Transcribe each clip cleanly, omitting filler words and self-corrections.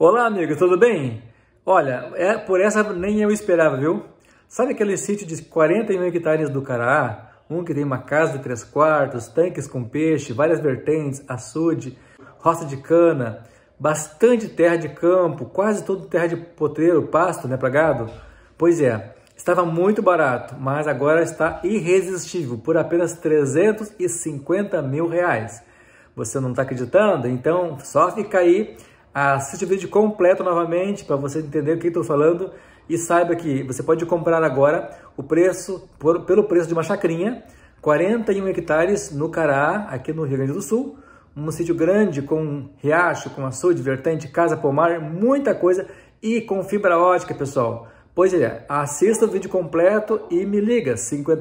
Olá, amigo, tudo bem? Olha, por essa nem eu esperava, viu? Sabe aquele sítio de 41 hectares do Caraá? Um que tem uma casa de 3 quartos, tanques com peixe, várias vertentes, açude, roça de cana, bastante terra de campo, quase todo terra de potreiro, pasto, né, para gado? Pois é, estava muito barato, mas agora está irresistível, por apenas R$350 mil. Você não está acreditando? Então, só fica aí. Assiste o vídeo completo novamente para você entender o que estou falando e saiba que você pode comprar agora o preço pelo preço de uma chacrinha, 41 hectares no Caraá, aqui no Rio Grande do Sul, um sítio grande com riacho, com açude, vertente, casa, pomar, muita coisa e com fibra ótica, pessoal. Pois é, assista o vídeo completo e me liga,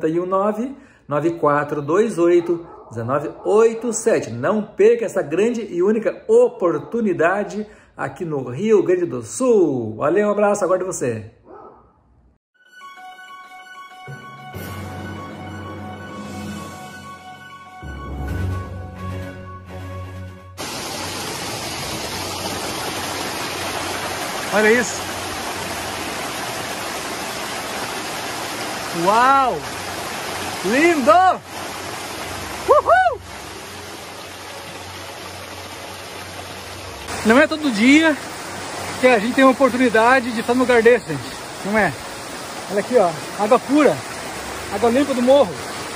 519-9428-1987. Não perca essa grande e única oportunidade aqui no Rio Grande do Sul. Valeu, um abraço, aguardo você. Olha isso. Uau! Lindo! Uhul! Não é todo dia que a gente tem uma oportunidade de estar num lugar desse, gente. Não é? Olha aqui, ó. Água pura. Água limpa do morro.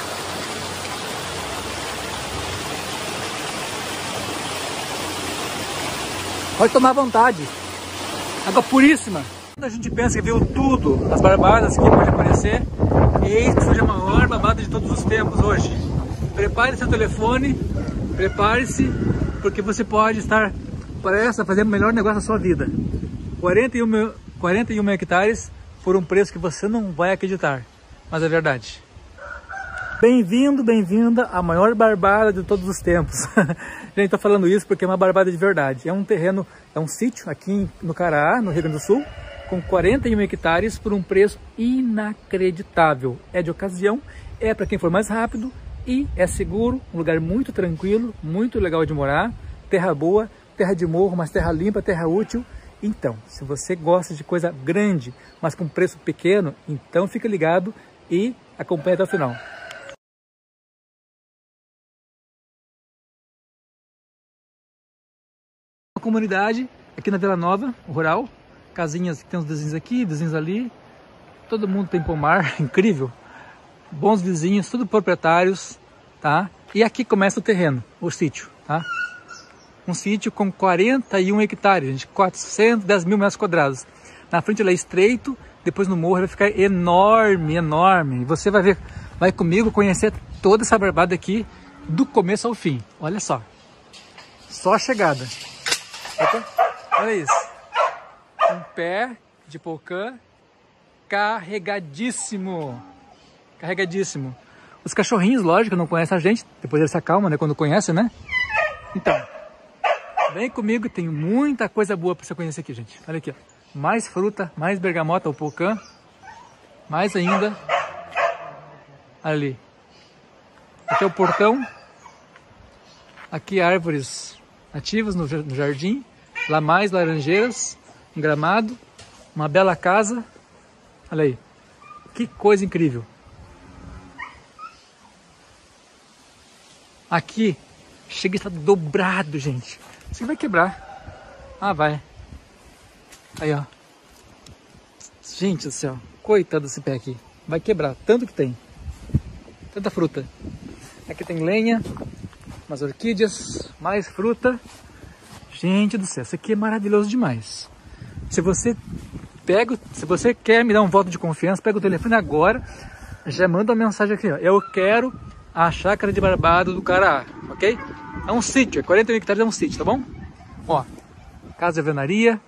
Pode tomar à vontade. Água puríssima. Quando a gente pensa que viu tudo, as barbadas que pode aparecer, eis que seja a maior babada de todos os tempos hoje. Prepare seu telefone, prepare-se, porque você pode estar prestes a fazer o melhor negócio da sua vida. 41 hectares por um preço que você não vai acreditar, mas é verdade. Bem-vindo, bem-vinda à maior barbada de todos os tempos. Gente, tô falando isso porque é uma barbada de verdade. É um terreno, é um sítio aqui no Caraá, no Rio Grande do Sul, com 41 hectares por um preço inacreditável. É de ocasião, é para quem for mais rápido e é seguro, um lugar muito tranquilo, muito legal de morar, terra boa, terra de morro, mas terra limpa, terra útil. Então, se você gosta de coisa grande, mas com preço pequeno, então fica ligado e acompanhe até o final. A comunidade aqui na Vila Nova, rural, casinhas que tem uns vizinhos aqui, vizinhos ali, todo mundo tem pomar, incrível, bons vizinhos, tudo proprietários, tá? E aqui começa o terreno, o sítio, tá? Um sítio com 41 hectares, gente, 410 mil metros quadrados. Na frente ele é estreito, depois no morro ele vai ficar enorme, enorme. E você vai ver, vai comigo conhecer toda essa barbada aqui, do começo ao fim. Olha só, só a chegada. Opa, olha isso. Um pé de pocã carregadíssimo. Carregadíssimo. Os cachorrinhos, lógico, não conhecem a gente. Depois eles se acalmam, né? Quando conhecem, né? Então, vem comigo, tem muita coisa boa para você conhecer aqui, gente. Olha aqui, ó. Mais fruta, mais bergamota, o pocã. Mais ainda. Ali. Aqui é o portão. Aqui árvores nativas no jardim. Lá mais laranjeiras. Um gramado. Uma bela casa. Olha aí. Que coisa incrível. Aqui chega a estar dobrado, gente. Isso aqui vai quebrar. Ah, vai. Aí, ó. Gente do céu. Coitado desse pé aqui. Vai quebrar. Tanto que tem. Tanta fruta. Aqui tem lenha. Umas orquídeas. Mais fruta. Gente do céu. Isso aqui é maravilhoso demais. Se você quer me dar um voto de confiança, pega o telefone agora. Já manda uma mensagem aqui, ó. Eu quero a chácara de Barbado do Caraá, ok? É um sítio, 41 hectares é um sítio, tá bom? Ó, casa de alvenaria.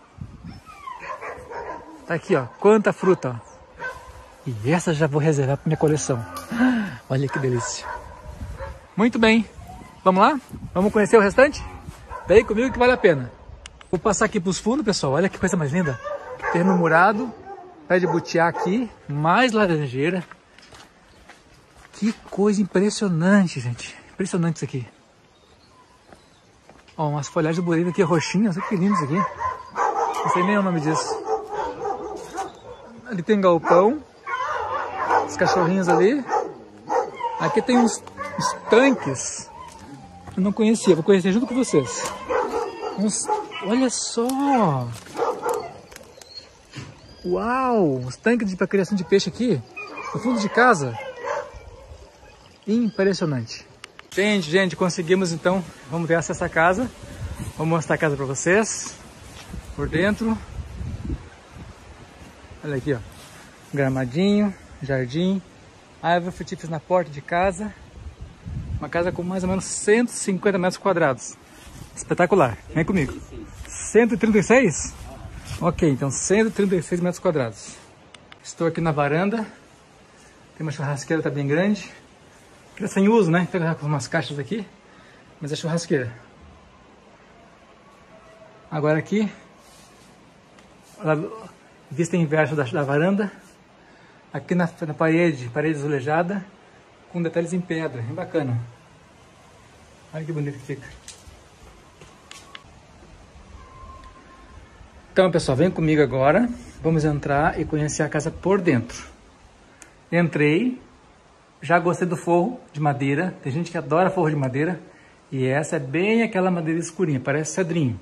Tá aqui, ó, quanta fruta, ó. E essa já vou reservar para minha coleção. Olha que delícia. Muito bem, vamos lá? Vamos conhecer o restante? Vem comigo que vale a pena. Vou passar aqui para os fundos, pessoal, olha que coisa mais linda. Terreno murado, pé de butiá aqui, mais laranjeira. Que coisa impressionante, gente. Impressionante isso aqui. Ó, umas folhagens bonitas aqui, roxinhas. Olha que lindo isso aqui. Não sei nem o nome disso. Ali tem galpão. Os cachorrinhos ali. Aqui tem uns tanques. Eu não conhecia, vou conhecer junto com vocês. Olha só! Uau! Os tanques para criação de peixe aqui. No fundo de casa. Impressionante. Gente, conseguimos então. Vamos ver essa casa. Vou mostrar a casa para vocês. Por dentro. Olha aqui, ó. Gramadinho, jardim, árvore frutífera na porta de casa. Uma casa com mais ou menos 150 metros quadrados. Espetacular. Vem comigo. 136? Ok, então 136 metros quadrados. Estou aqui na varanda. Tem uma churrasqueira, tá bem grande. Que é sem uso, né? Então eu com umas caixas aqui. Mas é churrasqueira. Agora aqui, vista inversa da varanda. Aqui na parede azulejada, com detalhes em pedra, bem bacana. Olha que bonito que fica. Então, pessoal, vem comigo agora. Vamos entrar e conhecer a casa por dentro. Entrei, já gostei do forro de madeira. Tem gente que adora forro de madeira. E essa é bem aquela madeira escurinha, parece cedrinho.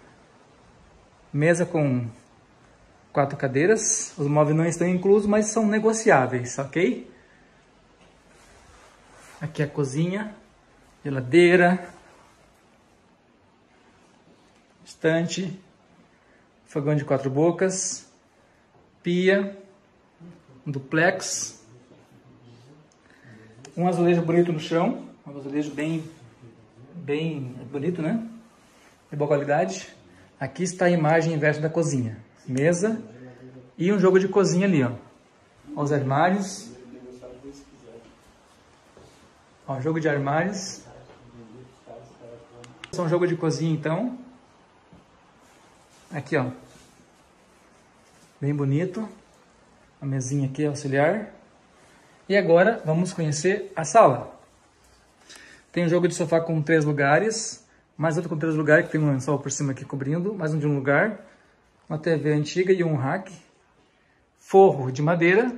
Mesa com 4 cadeiras, os móveis não estão inclusos, mas são negociáveis, ok? Aqui é a cozinha, geladeira, estante, fogão de 4 bocas, pia, um duplex, um azulejo bonito no chão, um azulejo bem bonito, né? De boa qualidade. Aqui está a imagem inversa da cozinha. Mesa e um jogo de cozinha ali, ó. Os armários. Ó, jogo de armários. Esse é um jogo de cozinha, então. Aqui, ó. Bem bonito. A mesinha aqui auxiliar. E agora vamos conhecer a sala. Tem um jogo de sofá com 3 lugares. Mais outro com 3 lugares, que tem um lençol por cima aqui cobrindo. Mais um de um lugar. Uma TV antiga e um rack. Forro de madeira.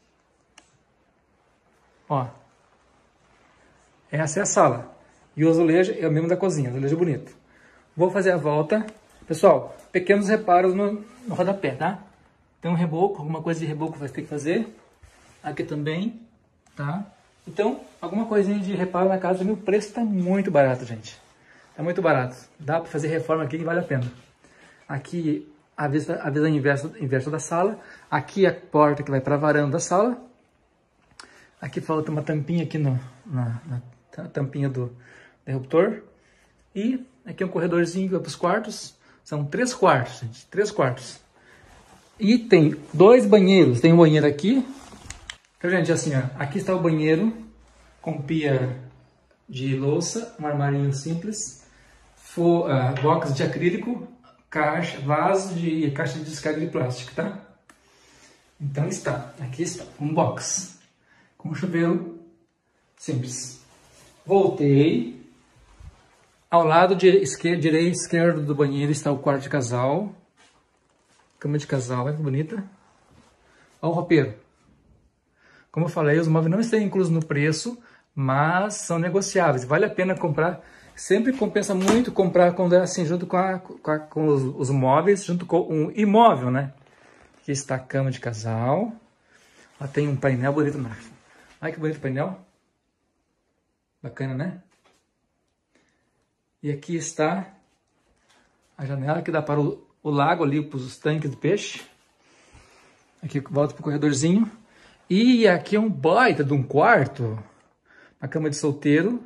Ó. Essa é a sala. E o azulejo é o mesmo da cozinha. Azulejo bonito. Vou fazer a volta. Pessoal, pequenos reparos no rodapé, tá? Tem um reboco, alguma coisa de reboco vai ter que fazer. Aqui também, tá? Então, alguma coisinha de reparo na casa. O preço tá muito barato, gente. Tá muito barato. Dá para fazer reforma aqui que vale a pena. Aqui a vista inversa da sala. Aqui a porta que vai para a varanda da sala. Aqui falta uma tampinha aqui na tampinha do interruptor. E aqui um corredorzinho que vai para os quartos. São 3 quartos, gente. 3 quartos. E tem 2 banheiros. Tem um banheiro aqui. Então, gente, assim, ó. Aqui está o banheiro com pia de louça, um armarinho simples. Box de acrílico, vaso e caixa de descarga de plástico, tá? Então aqui está, um box com chuveiro simples. Voltei. Ao lado direito e esquerdo do banheiro está o quarto de casal. Cama de casal, olha que bonita. Olha o roupeiro. Como eu falei, os móveis não estão inclusos no preço, mas são negociáveis. Vale a pena comprar. Sempre compensa muito comprar quando é assim, junto com os móveis, junto com um imóvel, né? Aqui está a cama de casal. Ó, tem um painel bonito. Olha que bonito o painel. Bacana, né? E aqui está a janela que dá para o lago ali, para os tanques de peixe. Aqui volta para o corredorzinho. E aqui é um baita de um quarto. Uma cama de solteiro.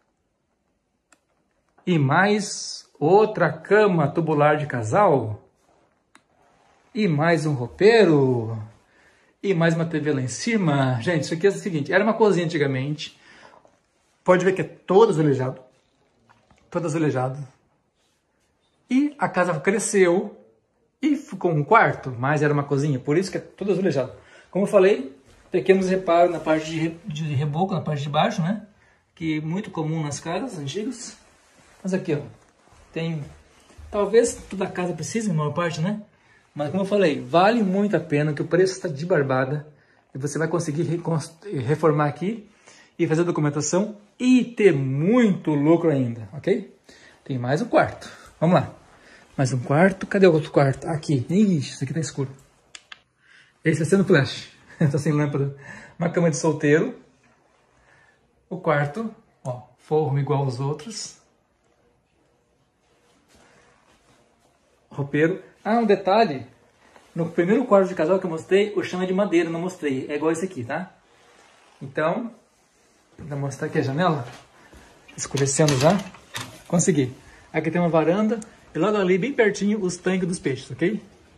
E mais outra cama tubular de casal. E mais um roupeiro. E mais uma TV lá em cima. Gente, isso aqui é o seguinte. Era uma cozinha antigamente. Pode ver que é todo azulejado. Todo azulejado. E a casa cresceu. E ficou um quarto. Mas era uma cozinha. Por isso que é todo azulejado. Como eu falei, pequenos reparos na parte de reboco, na parte de baixo, né? Que é muito comum nas casas antigas. Mas aqui, ó, tem Talvez toda casa precise, em maior parte, né? Mas como eu falei, vale muito a pena, que o preço está de barbada. E você vai conseguir reformar aqui e fazer a documentação e ter muito lucro ainda, ok? Tem mais um quarto. Vamos lá. Mais um quarto. Cadê o outro quarto? Aqui. Ixi, isso aqui tá escuro. Esse vai ser no flash. Tá sem lâmpada. Uma cama de solteiro. O quarto, ó, forro igual aos outros. Roupeiro. Ah, um detalhe. No primeiro quarto de casal que eu mostrei, o chão é de madeira, não mostrei. É igual esse aqui, tá? Então, vou mostrar aqui a janela. Escurecendo já. Consegui. Aqui tem uma varanda. E logo ali, bem pertinho, os tanques dos peixes, ok?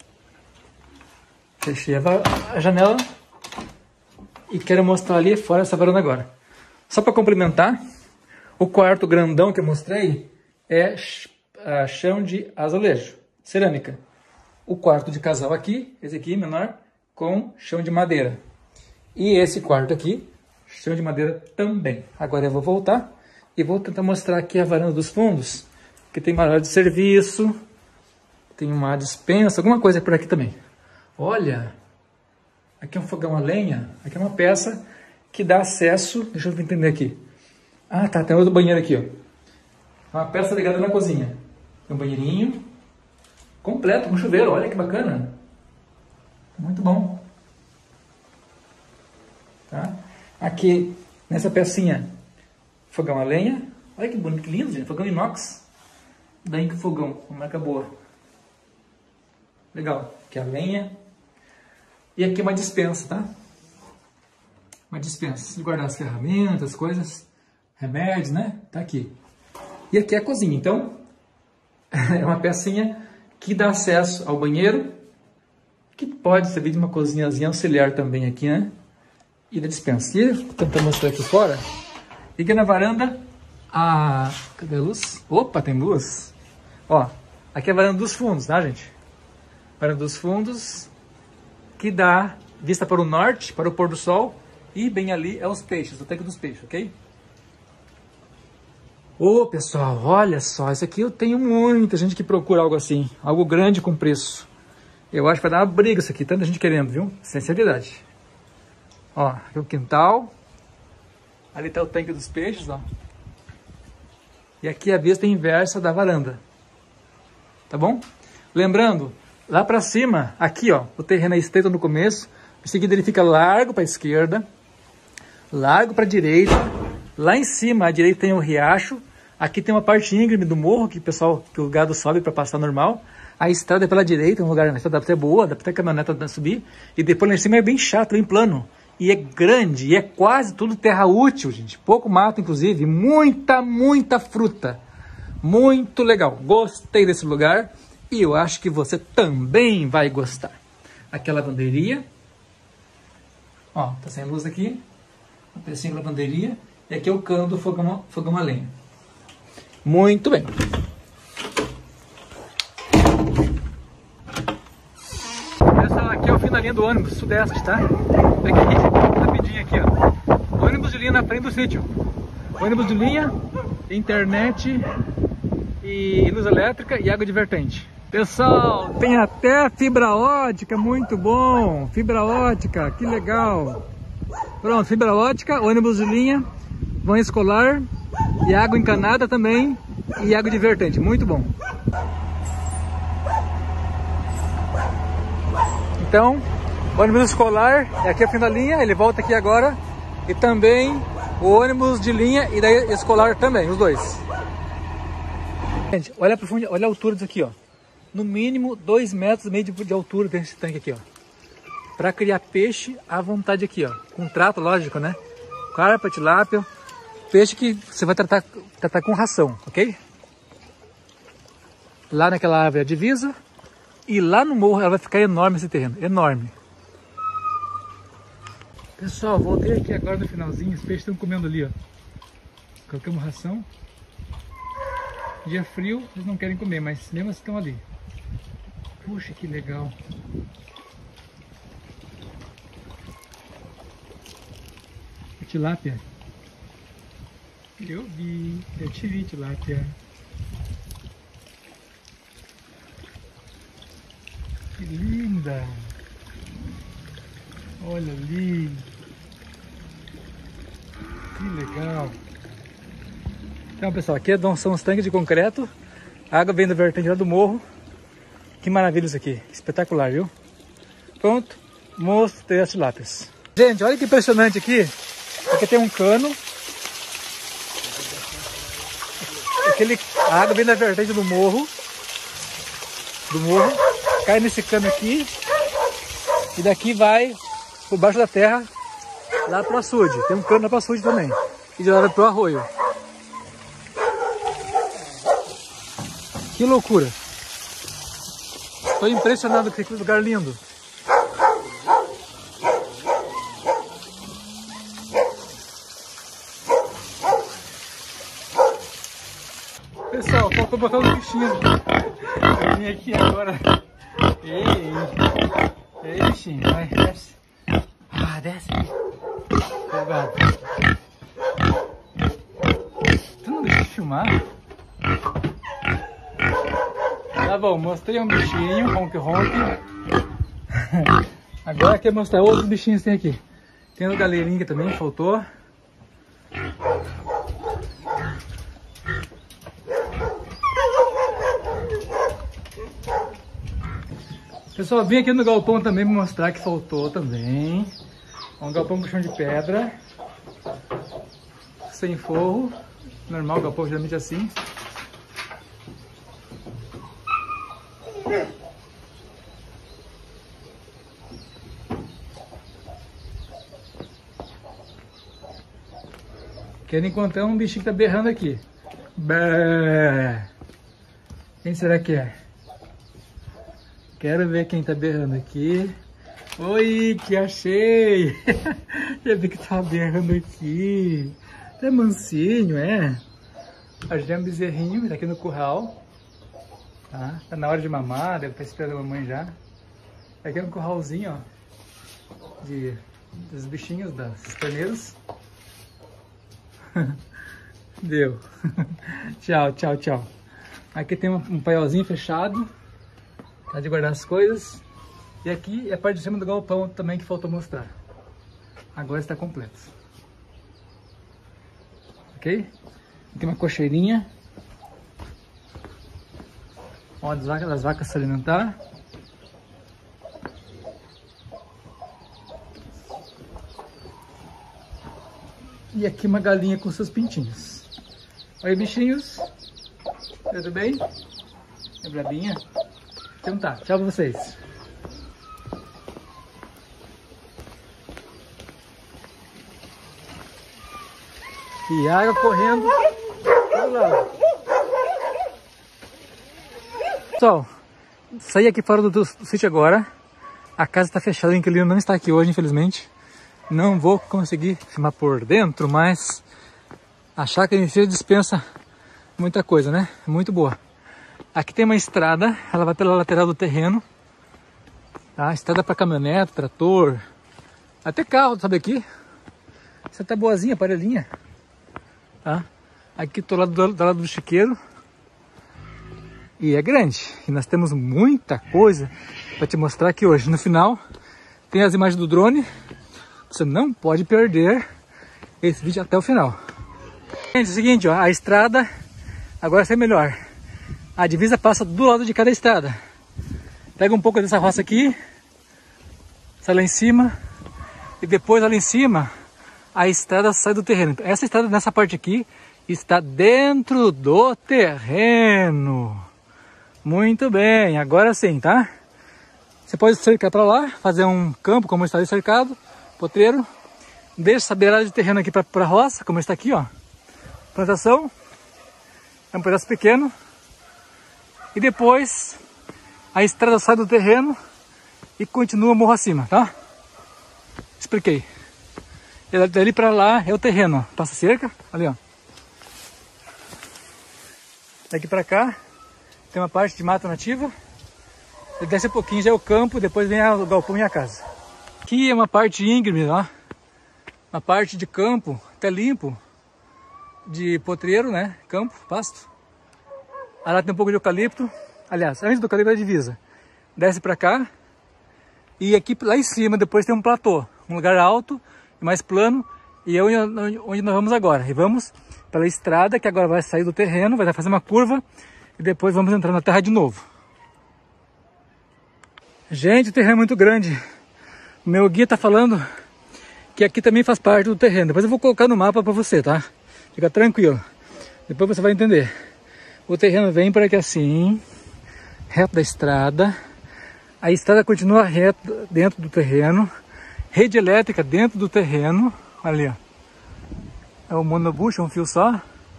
Fechei a janela. E quero mostrar ali fora essa varanda agora. Só para complementar, o quarto grandão que eu mostrei é chão de azulejo, cerâmica. O quarto de casal aqui, esse aqui menor, com chão de madeira. E esse quarto aqui, chão de madeira também. Agora eu vou voltar e vou tentar mostrar aqui a varanda dos fundos, que tem uma área de serviço, tem uma despensa, alguma coisa por aqui também. Olha, aqui é um fogão a lenha, aqui é uma peça que dá acesso, deixa eu entender aqui. Ah, tá, tem outro banheiro aqui, ó. Uma peça ligada na cozinha. Tem um banheirinho completo, com chuveiro, olha que bacana. Muito bom. Tá? Aqui, nessa pecinha, fogão a lenha. Olha que bonito, que lindo, gente. Fogão inox. Daí que fogão, uma marca boa. Legal. Aqui a lenha. E aqui uma despensa, tá? Uma dispensa de guardar as ferramentas, coisas, remédios, né? Tá aqui. E aqui é a cozinha, então é uma pecinha que dá acesso ao banheiro, que pode servir de uma cozinhazinha auxiliar também aqui, né? E da dispensa. E vou tentar mostrar aqui fora. E aqui na varanda, cadê a luz? Opa, tem luz. Ó, aqui é a varanda dos fundos, tá, gente? Varanda dos fundos, que dá vista para o norte, para o pôr do sol. E bem ali é os peixes, o tanque dos peixes, ok? Ô, pessoal, olha só, isso aqui eu tenho muita gente que procura algo assim, algo grande com preço. Eu acho que vai dar uma briga isso aqui, tanta gente querendo, viu? Sinceridade. Ó, aqui o quintal. Ali tá o tanque dos peixes, ó. E aqui a vista inversa da varanda. Tá bom? Lembrando, lá pra cima, aqui, ó, o terreno é estreito no começo. Em seguida ele fica largo pra esquerda. Largo para a direita, lá em cima à direita tem um riacho, aqui tem uma parte íngreme do morro que o gado sobe para passar normal, a estrada é pela direita, um lugar, a estrada dá para ter boa, dá para ter caminhoneta subir, e depois lá em cima é bem chato, bem plano, e é grande, e é quase tudo terra útil, gente, pouco mato inclusive, muita fruta, muito legal, gostei desse lugar, e eu acho que você também vai gostar. Aqui é a lavanderia, ó, tá sem luz aqui, uma pecinha de lavanderia, e aqui é o cano do fogão a lenha. Muito bem. Pessoal, aqui é o fim da linha do ônibus sudeste, tá? Aqui, rapidinho aqui, ó. Ônibus de linha na frente do sítio. Ônibus de linha, internet e luz elétrica e água divertente. Pessoal, tem até fibra ótica, muito bom. Fibra ótica, que legal. Pronto, fibra ótica, ônibus de linha, van escolar e água encanada também e água divertente, muito bom. Então, ônibus escolar é aqui a fim da linha, ele volta aqui agora e também o ônibus de linha e da escolar também, os dois. Gente, olha a profundidade, olha a altura disso aqui, ó. No mínimo 2,5 metros de altura tem esse tanque aqui, ó. Para criar peixe à vontade aqui, ó. Com trato, lógico, né? Carpa, tilápia. Peixe que você vai tratar com ração, ok? Lá naquela árvore a divisa. E lá no morro ela vai ficar enorme esse terreno. Enorme. Pessoal, voltei aqui agora no finalzinho. Os peixes estão comendo ali, ó. Colocamos ração. Dia frio, eles não querem comer, mas mesmo assim estão ali. Puxa, que legal. Tilápia. Eu te vi, tilápia. Que linda! Olha ali! Que legal! Então, pessoal, aqui são os tanques de concreto. A água vem da vertente lá do morro. Que maravilha isso aqui! Espetacular, viu? Pronto, mostrei as tilápias. Gente, olha que impressionante aqui. Aqui tem um cano. A água vem da vertente do morro. Cai nesse cano aqui. E daqui vai por baixo da terra lá pro açude. Tem um cano lá pro açude também. E de lá vai pro arroio. Que loucura! Estou impressionado com esse lugar lindo. Pessoal, faltou botar os bichinhos. Eu vim aqui agora. Ei, bichinho, vai, desce. Ah, desce. Folgado. Tu não deixa de filmar? Tá bom, mostrei um bichinho, ronque. Agora quero mostrar outros bichinhos que tem aqui. Tem o galeirinho que também faltou. Pessoal, vim aqui no galpão também para mostrar que faltou também. Um galpão com chão de pedra. Sem forro. Normal, galpão geralmente assim. Quero encontrar um bichinho que tá berrando aqui. Bé. Quem será que é? Quero ver quem tá berrando aqui. Oi, que achei! Já vi que tá berrando aqui. Tá mansinho, é? A gente é um bezerrinho, tá aqui no curral. Tá na hora de mamar, deve estar esperando a mamãe já. Aqui é um curralzinho, ó. Dos bichinhos, dos carneiros. Deu. Tchau. Aqui tem um paiolzinho fechado. Tá de guardar as coisas. E aqui é a parte de cima do galpão também que faltou mostrar. Agora está completo. Ok? Tem uma cocheirinha. Ó, das vacas se alimentar. E aqui uma galinha com seus pintinhos. Oi, bichinhos. Tudo bem? É brabinha? Então tá, tchau pra vocês. E água correndo do lado. Pessoal, saí aqui fora do sítio agora. A casa está fechada, o inquilino não está aqui hoje, infelizmente. Não vou conseguir filmar por dentro, mas a chácara em si dispensa muita coisa, né? Muito boa. Aqui tem uma estrada, ela vai pela lateral do terreno. Tá? Estrada para caminhonete, trator, até carro, sabe aqui? Essa tá boazinha, aparelhinha. Tá? Aqui do lado do chiqueiro. E é grande. E nós temos muita coisa para te mostrar aqui hoje. No final tem as imagens do drone. Você não pode perder esse vídeo até o final. Gente, é o seguinte, ó, a estrada agora vai ser melhor. A divisa passa do lado de cada estrada. Pega um pouco dessa roça aqui, sai lá em cima, e depois lá em cima a estrada sai do terreno. Essa estrada nessa parte aqui está dentro do terreno. Muito bem, agora sim, tá? Você pode cercar para lá, fazer um campo como está ali cercado, potreiro. Deixa essa beirada de terreno aqui para a roça, como está aqui, ó. Plantação. É um pedaço pequeno. E depois a estrada sai do terreno e continua morro acima, tá? Expliquei. E dali para lá é o terreno, ó. Passa cerca, ali, ó. Daqui para cá tem uma parte de mata nativa. Ele desce um pouquinho, já é o campo, depois vem o galpão e a casa. Aqui é uma parte íngreme, ó. Uma parte de campo, até limpo, de potreiro, né? Campo, pasto. Aí lá tem um pouco de eucalipto. Aliás, antes do eucalipto é a divisa. desce pra cá. E aqui lá em cima depois tem um platô, um lugar alto, mais plano. E é onde nós vamos agora. E vamos pela estrada que agora vai sair do terreno, vai fazer uma curva. E depois vamos entrar na terra de novo. Gente, o terreno é muito grande. O meu guia tá falando que aqui também faz parte do terreno. Depois eu vou colocar no mapa para você, tá? Fica tranquilo. Depois você vai entender. O terreno vem por aqui assim, reto da estrada. A estrada continua reta dentro do terreno. Rede elétrica dentro do terreno. Olha ali, ó. É o monobush, um fio só.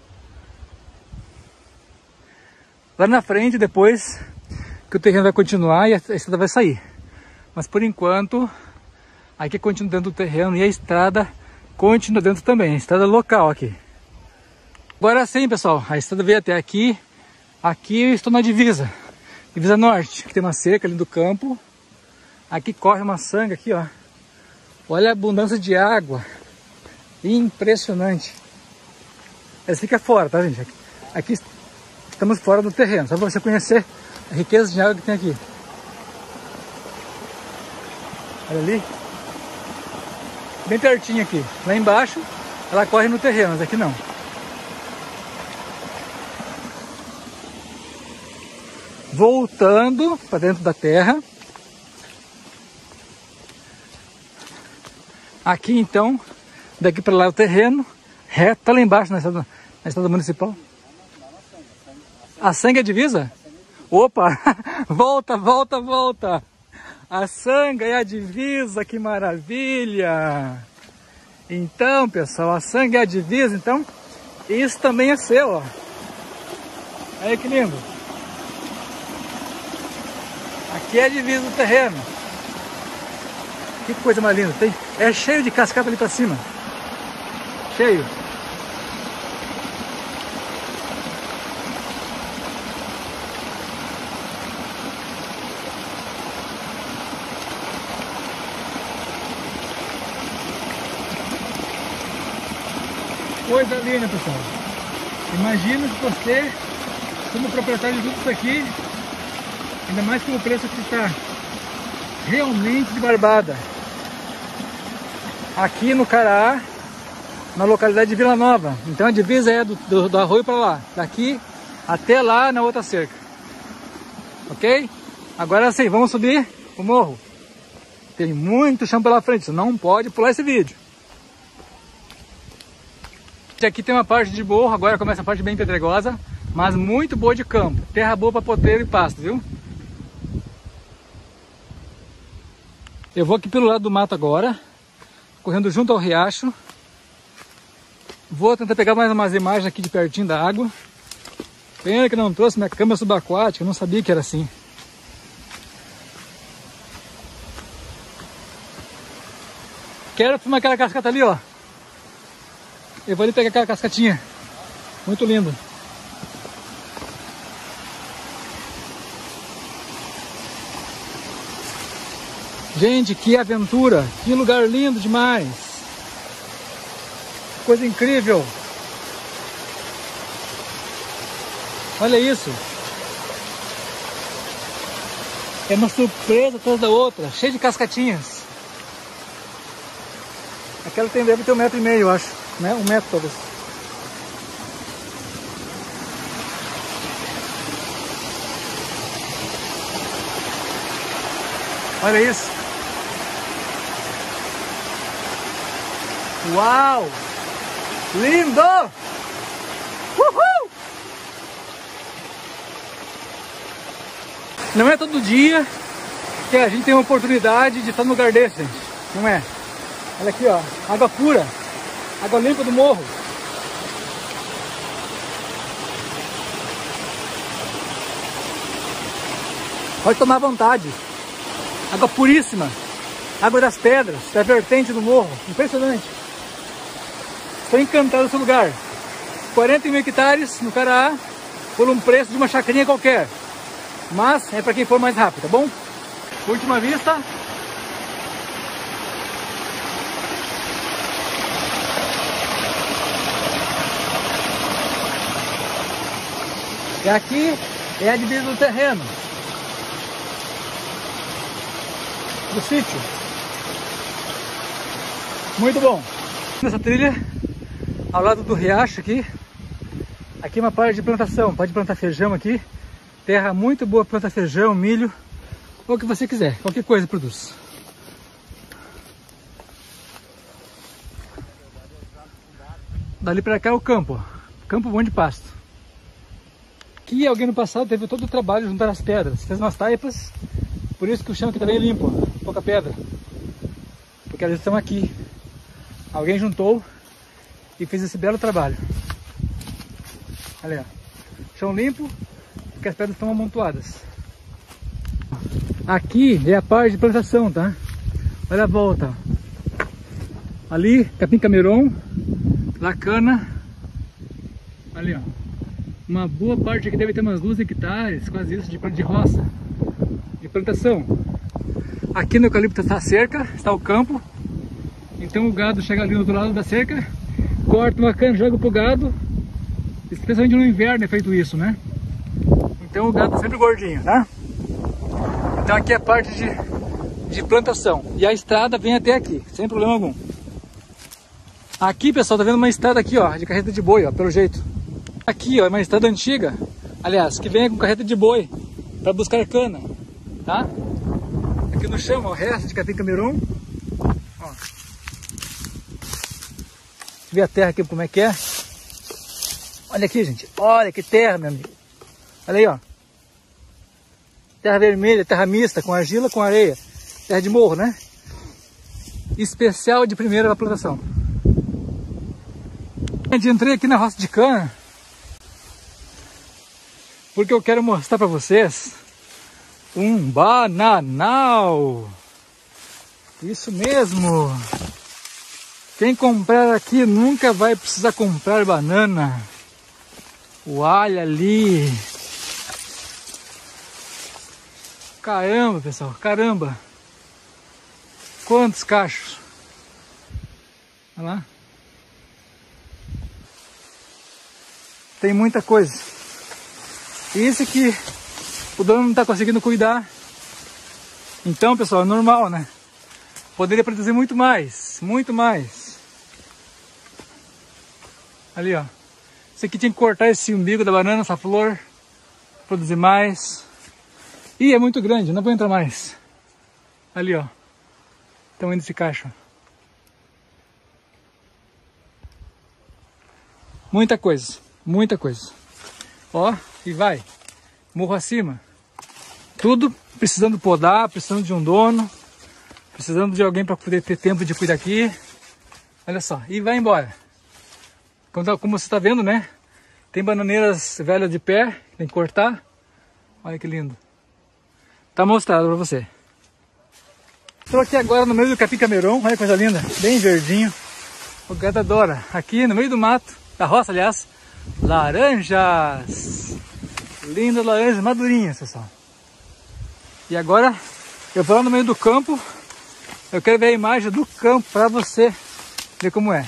Lá na frente, depois que o terreno vai continuar e a estrada vai sair. Mas por enquanto, aqui continua dentro do terreno e a estrada continua dentro também. A estrada local aqui. Agora sim, pessoal, a estrada veio até aqui. Aqui eu estou na divisa. Divisa norte. Aqui tem uma cerca ali do campo. Aqui corre uma sanga aqui, ó. Olha a abundância de água. Impressionante. Essa fica fora, tá, gente? Aqui estamos fora do terreno. Só para você conhecer a riqueza de água que tem aqui. Olha ali. Bem pertinho aqui. Lá embaixo, ela corre no terreno, mas aqui não. Voltando para dentro da terra. Aqui então, daqui para lá o terreno, reto, tá lá embaixo na estrada municipal. A Sanga é a divisa? Opa! Volta, volta, volta! A Sanga é a divisa, que maravilha! Então, pessoal, a Sanga é a divisa, então isso também é seu, ó. Olha que lindo! Aqui é a divisa do terreno. Que coisa mais linda! É cheio de cascata ali pra cima. Cheio. Coisa linda, pessoal. Imagina se você, como proprietário de tudo isso aqui, ainda mais que o preço que está realmente de barbada. Aqui no Caraá, na localidade de Vila Nova. Então a divisa é do arroio para lá, daqui até lá na outra cerca. Ok? Agora sim, vamos subir o morro. Tem muito chão pela frente, você não pode pular esse vídeo. Aqui tem uma parte de morro, agora começa a parte bem pedregosa, mas muito boa de campo. Terra boa para poteiro e pasto, viu? Eu vou aqui pelo lado do mato agora, correndo junto ao riacho. Vou tentar pegar mais umas imagens aqui de pertinho da água. Pena que não trouxe minha câmera subaquática, eu não sabia que era assim. Quero filmar aquela cascata ali, ó. Eu vou ali pegar aquela cascatinha. Muito lindo. Gente, que aventura. Que lugar lindo demais. Coisa incrível. Olha isso. É uma surpresa atrás da outra. Cheia de cascatinhas. Aquela deve ter 1,5 metros, eu acho. Né? 1 metro talvez. Olha isso. Uau! Lindo! Uhul! Não é todo dia que a gente tem uma oportunidade de estar num lugar desse, gente. Não é? Olha aqui, ó. Água pura. Água limpa do morro. Pode tomar à vontade. Água puríssima. Água das pedras, da vertente do morro. Impressionante. Estou encantado desse lugar. 41 hectares no Caraá, por um preço de uma chacrinha qualquer. Mas é para quem for mais rápido, tá bom? Última vista. E aqui é a divisa do terreno. do sítio. Muito bom. Nessa trilha, ao lado do riacho aqui, aqui é uma parte de plantação. Pode plantar feijão aqui. Terra muito boa, planta feijão, milho, ou o que você quiser. Qualquer coisa produz. Dali pra cá é o campo, ó. Campo bom de pasto. Aqui alguém no passado teve todo o trabalho de juntar as pedras. Fez umas taipas, por isso que o chão aqui tá bem limpo, ó. Pouca pedra. Porque elas estão aqui. Alguém juntou e fez esse belo trabalho. Olha aí, ó. Chão limpo, porque as pedras estão amontoadas. Aqui é a parte de plantação, tá? Olha a volta. Ali, capim cameron, lacana. Ali, ó. Uma boa parte aqui deve ter umas 2 hectares, quase isso, de roça, de plantação. Aqui no eucalipto está a cerca, está o campo. Então o gado chega ali do outro lado da cerca, corta uma cana, joga pro gado. Especialmente no inverno é feito isso, né? Então o gado tá sempre gordinho, tá? Então aqui é a parte de plantação. E a estrada vem até aqui, sem problema algum. Aqui, pessoal, tá vendo uma estrada aqui, ó, de carreta de boi, ó, pelo jeito. Aqui, ó, é uma estrada antiga, aliás, que vem com carreta de boi para buscar cana, tá? Aqui no chão, ó, o resto de capim cameron. Ó. Vê a terra aqui como é que é. Olha aqui, gente. Olha que terra, meu amigo. Olha aí, ó. Terra vermelha, terra mista, com argila, com areia. Terra de morro, né? Especial de primeira para plantação. Gente, entrei aqui na roça de cana porque eu quero mostrar para vocês um bananal. Isso mesmo. Quem comprar aqui nunca vai precisar comprar banana. Olha ali. Caramba, pessoal, caramba. Quantos cachos. Olha lá. Tem muita coisa. Isso que o dono não está conseguindo cuidar. Então, pessoal, é normal, né? Poderia produzir muito mais, muito mais. Ali, ó. Isso aqui tinha que cortar esse umbigo da banana, essa flor, produzir mais. Ih, é muito grande, não vou entrar mais. Ali, ó. O tamanho desse cacho. Muita coisa, muita coisa. Ó, e vai. Morro acima. Tudo precisando podar, precisando de um dono, precisando de alguém para poder ter tempo de cuidar aqui. Olha só, e vai embora. Como você está vendo, né? Tem bananeiras velhas de pé, tem que cortar. Olha que lindo. Tá mostrado para você. Estou aqui agora no meio do capim cameron, olha que coisa linda, bem verdinho. O gado adora. Aqui no meio do mato, da roça, aliás, laranjas. Lindas laranjas madurinhas, pessoal. E agora eu vou lá no meio do campo. Eu quero ver a imagem do campo para você ver como é.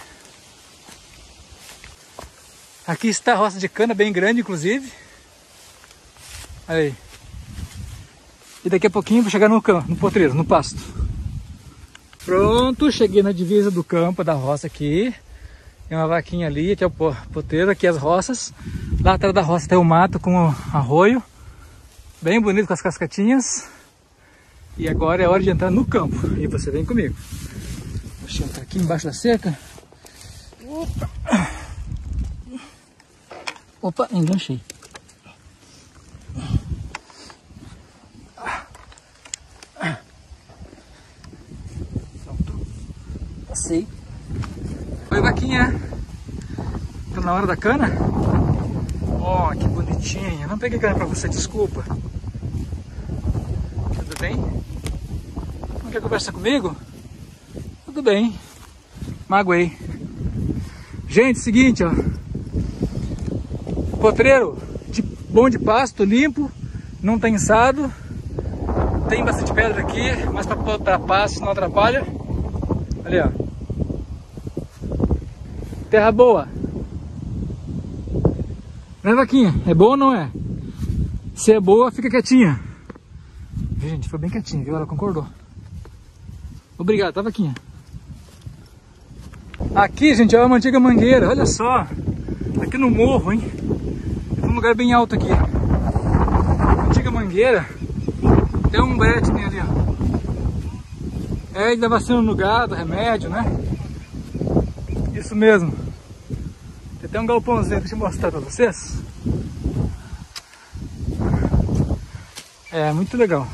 Aqui está a roça de cana, bem grande, inclusive. Olha aí. E daqui a pouquinho vou chegar no campo, no potreiro, no pasto. Pronto, cheguei na divisa do campo, da roça aqui. Tem uma vaquinha ali, aqui é o potreiro, aqui as roças. Lá atrás da roça tem o mato com o arroio. Bem bonito com as cascatinhas. E agora é hora de entrar no campo. E você vem comigo. Deixa eu entrar aqui embaixo da cerca. Opa! Opa, enganchei. Passei. Oi, vaquinha. Tá na hora da cana? Ó, que bonitinha. Não peguei cana pra você, desculpa. Tudo bem? Não quer conversar comigo? Tudo bem. Magoei. Gente, seguinte, ó. Potreiro bom de pasto, limpo, não tem ençado. Tem bastante pedra aqui, mas para botar pasto não atrapalha. Ali, ó. Terra boa. Né, vaquinha? É boa ou não é? Se é boa, fica quietinha. Gente, foi bem quietinha, viu? Ela concordou. Obrigado, tá, vaquinha? Aqui, gente, é uma antiga mangueira, olha só. Aqui no morro, hein? É um lugar bem alto aqui. Antiga mangueira. Tem um brete ali, ó. É, ele dá vacina no gado, remédio, né? Isso mesmo. Tem até um galpãozinho, deixa eu mostrar pra vocês. É, muito legal.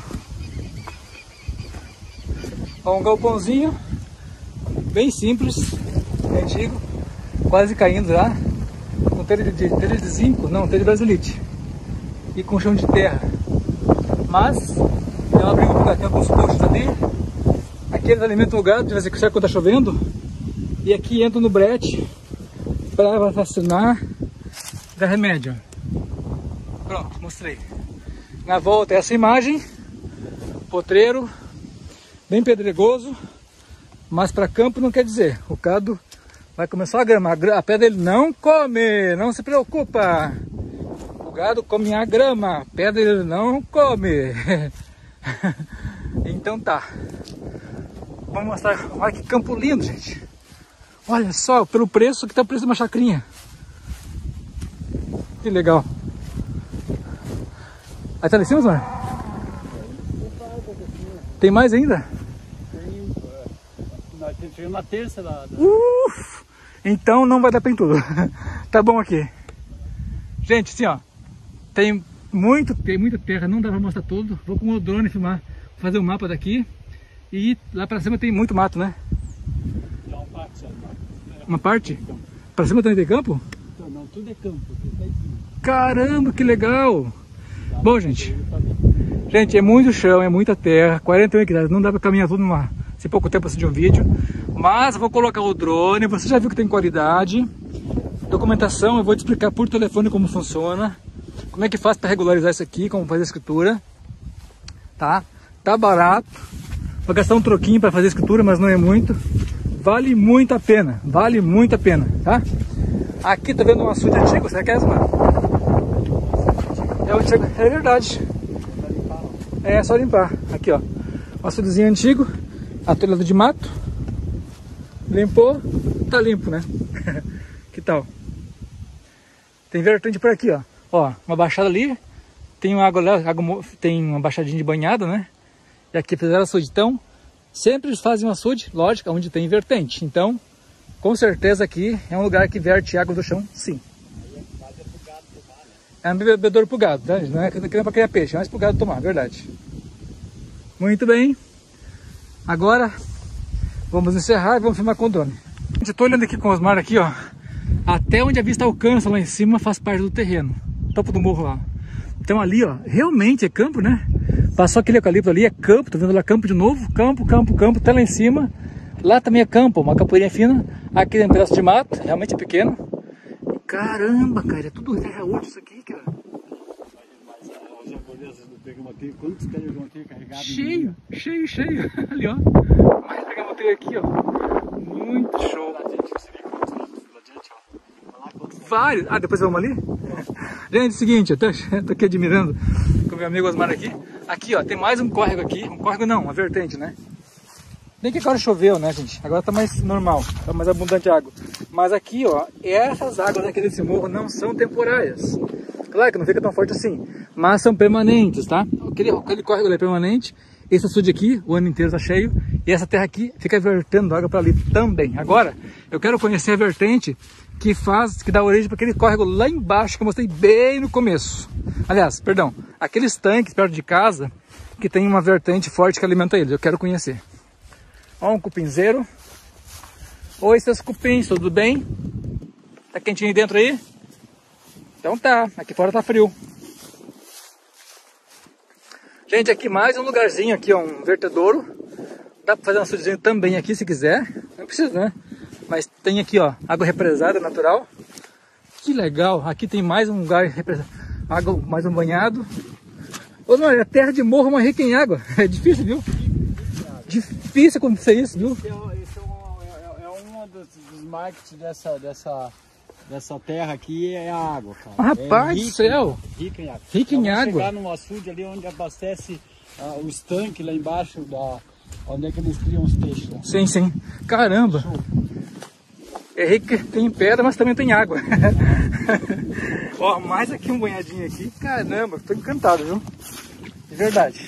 Ó, um galpãozinho bem simples, antigo, quase caindo já. Com telha de zinco, não, telha de brasilite. E com chão de terra. Mas tem um abrigo por aqui, alguns postos ali. Aqui eles alimentam o gado, de vez em quando tá chovendo. E aqui entra no brete para vacinar, dar remédio. Pronto, mostrei. Na volta é essa imagem, potreiro, bem pedregoso, mas para campo não quer dizer. O gado vai começar a grama, a pedra ele não come, não se preocupa. O gado come a grama, a pedra ele não come. Então tá. Vamos mostrar, olha que campo lindo, gente. Olha só, pelo preço que tá o preço de uma chacrinha. Que legal. Aí tá lá em cima, Osmar? Tem mais ainda? Tem. Nós chegamos na terça da... Então não vai dar pra ir tudo. Tá bom aqui. Gente, assim ó. Tem muita terra, não dá pra mostrar tudo. Vou com o drone filmar, fazer um mapa daqui. E lá pra cima tem muito mato, né? Uma parte? Pra cima também tem campo? Não, tudo é campo. Caramba, que legal! Bom, gente, é muito chão, é muita terra, 41 hectares, não dá pra caminhar tudo nesse pouco tempo assim de um vídeo, mas vou colocar o drone, você já viu que tem qualidade, documentação, eu vou te explicar por telefone como funciona, como é que faz para regularizar isso aqui, como fazer a escritura, tá? Tá barato, vou gastar um troquinho para fazer a escritura, mas não é muito, vale muito a pena, tá? Aqui tá vendo um açude antigo, será que é essa, mano? É verdade. É só limpar. Aqui, ó. Um açudezinho antigo. Atolhado de mato. Limpou. Tá limpo, né? Que tal? Tem vertente por aqui, ó. Ó, uma baixada ali. Tem uma água lá. Tem uma baixadinha de banhada, né? E aqui fizeram açude. Então, sempre eles fazem um açude, lógico, onde tem vertente. Então, com certeza aqui é um lugar que verte água do chão, sim. É um bebedouro pro gado, tá? Não é para criar peixe, mas pro gado tomar, verdade. Muito bem. Agora vamos encerrar e vamos filmar com o drone. Gente, eu tô olhando aqui com o Osmar aqui, ó. Até onde a vista alcança lá em cima faz parte do terreno. Topo do morro lá. Então ali, ó, realmente é campo, né? Passou aquele eucalipto ali, é campo, tá vendo lá campo de novo? Campo, até lá em cima. Lá também é campo, uma capoeirinha fina. Aqui tem um pedaço de mato, realmente é pequeno. Caramba, cara, é tudo terra útil isso aqui, cara. Mas os japoneses não pegam manteiga. Quantos pés de manteiga carregados? Cheio. Ali, ó. Mais pegar manteiga aqui, ó. Muito show. Vários. Ah, depois vamos ali? Gente, é o seguinte, eu tô aqui admirando com meu amigo Osmar aqui. Aqui, ó, tem mais um córrego aqui. Um córrego não, uma vertente, né? Bem que agora choveu, né, gente? Agora tá mais normal, tá mais abundante água. Mas aqui, ó, essas águas aqui desse morro não são temporárias. Claro que não fica tão forte assim, mas são permanentes, tá? Aquele córrego ali é permanente. Esse açude aqui, o ano inteiro tá cheio. E essa terra aqui fica vertendo água para ali também. Agora, eu quero conhecer a vertente que dá origem para aquele córrego lá embaixo que eu mostrei bem no começo. Aliás, perdão, aqueles tanques perto de casa que tem uma vertente forte que alimenta eles. Eu quero conhecer. Ó, um cupinzeiro. Oi, seus cupins, tudo bem? Tá quentinho aí dentro aí? Então tá, aqui fora tá frio. Gente, aqui mais um lugarzinho aqui, ó, um vertedouro. Dá pra fazer um açudezinho também aqui se quiser. Não precisa, né? Mas tem aqui, ó, água represada natural. Que legal, aqui tem mais um lugar represado, água, mais um banhado. Ô, não, é terra de morro, mas rica em água. É difícil, viu? Difícil acontecer isso, viu? Esse é um dos marketing dessa terra aqui, é a água, cara. Rapaz do céu! Rica em água. Rica em água. Chegar num açude ali onde abastece os tanques lá embaixo Onde é que eles criam os peixes lá. Sim, sim. Caramba. Show. É que tem pedra, mas também tem água. Ó, mais aqui um banhadinho aqui. Caramba, tô encantado, viu? De verdade.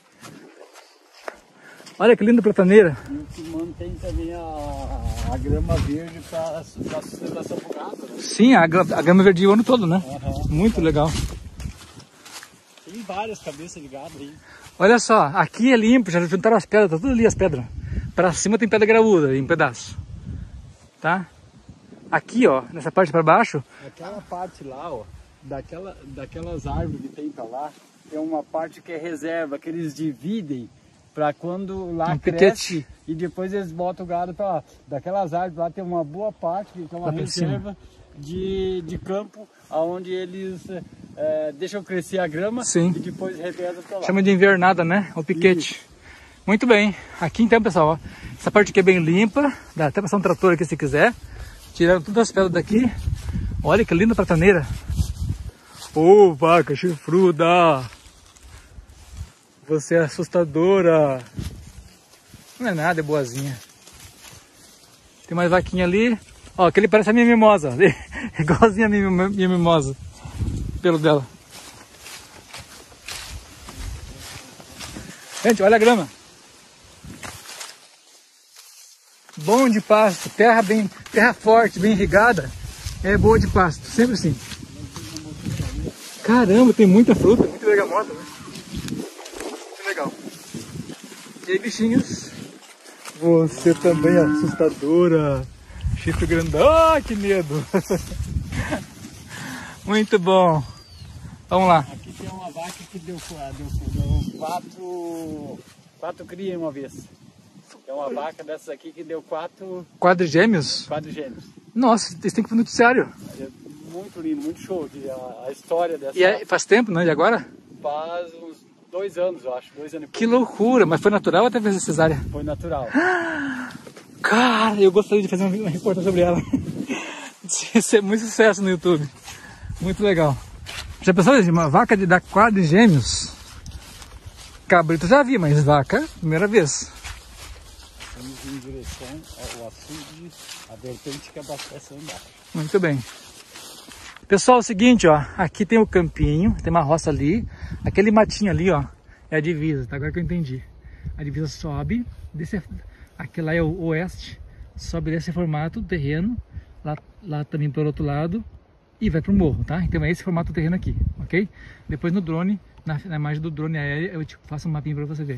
Olha que linda plataneira. E o que mantém também a grama verde para sustentação do gado, né? Sim, a grama verde o ano todo, né? Uhum. Muito legal. Tem várias cabeças de gado aí. Olha só, aqui é limpo, já juntaram as pedras, tá tudo ali as pedras. Para cima tem pedra graúda em pedaço. Tá? Aqui, ó, nessa parte para baixo. Aquela parte lá, ó, daquelas árvores que tem para lá, tem uma parte que é reserva, que eles dividem para quando lá cresce e depois eles botam o gado para lá. Daquelas árvores lá tem uma boa parte que é uma reserva de campo, onde eles deixam crescer a grama. Sim. E depois revezam para lá. Chama de invernada, né? O piquete. Isso. Muito bem. Aqui então, pessoal, ó, essa parte aqui é bem limpa. Dá até passar um trator aqui se quiser. Tiraram todas as pedras daqui. Olha que linda prataneira. Ô, vaca chifruda! Você é assustadora. Não é nada, é boazinha. Tem mais vaquinha ali. Ó, aquele parece a minha mimosa. Igualzinha a minha mimosa. Pelo dela. Gente, olha a grama. Bom de pasto, terra forte, bem irrigada, é boa de pasto, sempre assim. Caramba, tem muita fruta, muita bergamota, né? Muito legal. E aí, bichinhos? Você também é assustadora. Chifre grandão, ah, que medo. Muito bom. Vamos lá. Aqui tem uma vaca que deu quatro crias uma vez. É uma vaca dessas aqui que deu quatro Quadrigêmeos? Quadrigêmeos. Nossa, isso tem que ir pro noticiário. É muito lindo, muito show a história dessa. E faz tempo, né? De agora? Faz uns 2 anos, eu acho. 2 anos e pouco. Que loucura! Mas foi natural ou até fez cesárea? Foi natural. Cara, eu gostaria de fazer uma reportagem sobre ela. Isso é muito sucesso no YouTube. Muito legal. Já pensou em uma vaca de dar quadrigêmeos? Cabrito já vi, mas vaca, primeira vez. Estamos em direção ao açude, a vertente que abastece lá embaixo. Muito bem. Pessoal, é o seguinte, ó. Aqui tem o campinho, tem uma roça ali. Aquele matinho ali, ó, é a divisa, tá? Agora que eu entendi. A divisa sobe, aqui lá é o oeste, sobe desse formato do terreno, lá também pelo outro lado, e vai pro morro, tá? Então é esse formato do terreno aqui, ok? Depois no drone, na imagem do drone aéreo, eu faço um mapinha para você ver.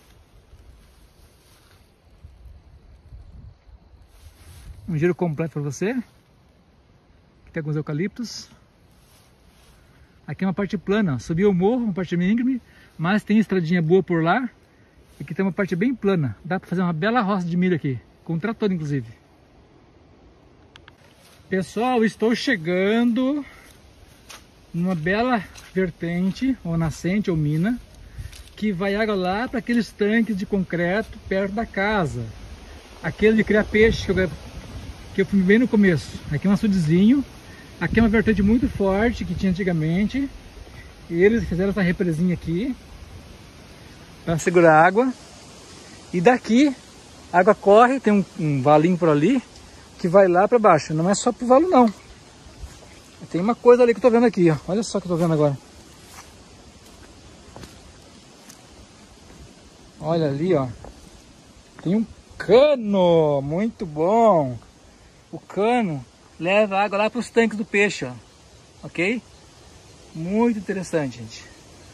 Um giro completo para você. Aqui tem alguns eucaliptos. Aqui é uma parte plana, subiu o morro, uma parte íngreme, mas tem estradinha boa por lá. Aqui tem uma parte bem plana, dá para fazer uma bela roça de milho aqui, com trator inclusive. Pessoal, estou chegando numa bela vertente, ou nascente, ou mina, que vai água lá para aqueles tanques de concreto perto da casa. Aquele de criar peixe que eu fui bem no começo. Aqui é um açudezinho, aqui é uma vertente muito forte que tinha antigamente. E eles fizeram essa represinha aqui para segurar a água. E daqui a água corre, tem um valinho por ali que vai lá para baixo. Não é só pro valo não. Tem uma coisa ali que eu tô vendo aqui, ó. Olha só o que eu tô vendo agora. Olha ali, ó. Tem um cano, muito bom. O cano leva água lá para os tanques do peixe, ó. Ok? Muito interessante, gente.